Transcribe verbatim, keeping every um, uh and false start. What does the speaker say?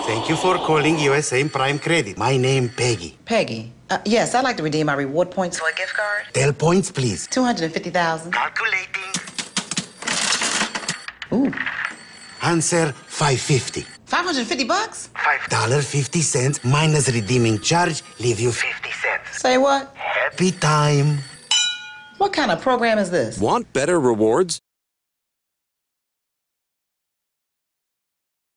Thank you for calling U S A Prime Credit. My name, Peggy. Peggy. Uh, yes, I'd like to redeem my reward points for a gift card. Tell points, please. two hundred fifty thousand. Calculating. Ooh. Answer, five fifty. five hundred fifty bucks? five dollars and fifty cents minus redeeming charge, leave you fifty cents. Say what? Happy time. What kind of program is this? Want better rewards?